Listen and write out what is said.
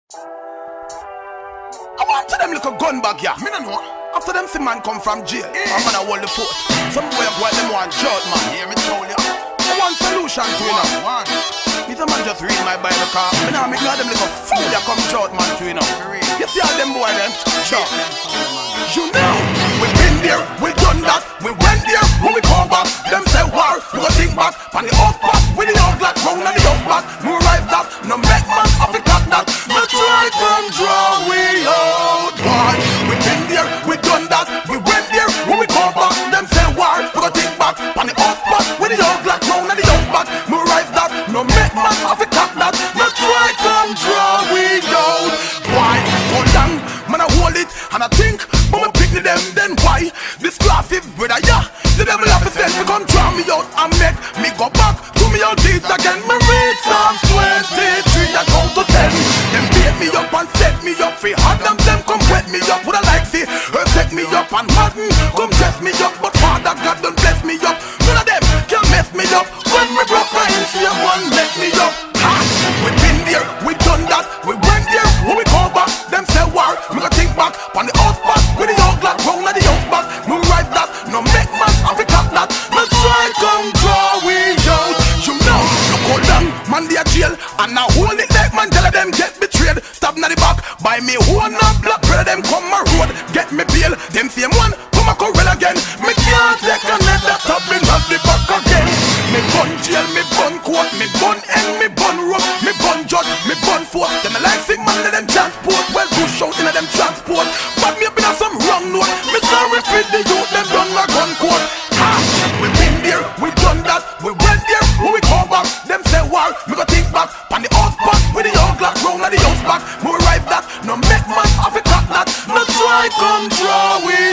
I want to them little gun bag, yeah. Me no know. After them see man come from jail, I'm gonna hold the fort. Some boy what them want judge man. Hear me tell you. I want solution to you now. This man just read my Bible car. Me now make them little fool that come judge man to you now. You see all them boy them? Sure. You know, we been there, we done that, we went there, when we come back, them say war, we go think back, on the up back, with the young black round and the young back, we rise that, no make man, off the cut that, no try come draw we out, boy, we been there, we done that, we went there, when we come back, them say war, we go think back, on the up back, with the young black round and the young back, we rise that, no make man, off the cut that, no try come draw we out, boy, hold on, man I hold it, and I think, but me pick them, then why? This classic brother, yeah. The devil have to send to come draw me out and make me go back to me old deeds again. Me read Psalms 23 and count to 10. Them beat me up and set me up. Free hard them come wet me up. Would I like see her take me up and madden? Come dress me up, but Father God don't bless me up. None of them can mess me up. When me broke my hands, see one let me up. Ha! We been there, we done that, we went there. When we come back, them say war. Me go think back on the house back with the young black round and the young back. Me write that, no make man have a cut that. No try come draw we out. You know, no go down, man they a jail. And now hold it like man tell them get betrayed. Stab na the back, buy me one up black brother them come my road. Get me bail, them same one come a corral again. Me can't take another stop me not the back again. Me bun jail, me bun court, me bun end, me bun rope, me bun judge, me bun force. Them a like sick man let them transport. Well push out in them transport. But me up in a some wrong note. Me sorry for the youth them done my gun court. Ha! We been there, we done that, we went there, when we come back, them say war, me go think back, on the house back, with the young black round and the house back, me arrive that, no make man have a cut that, no try come draw we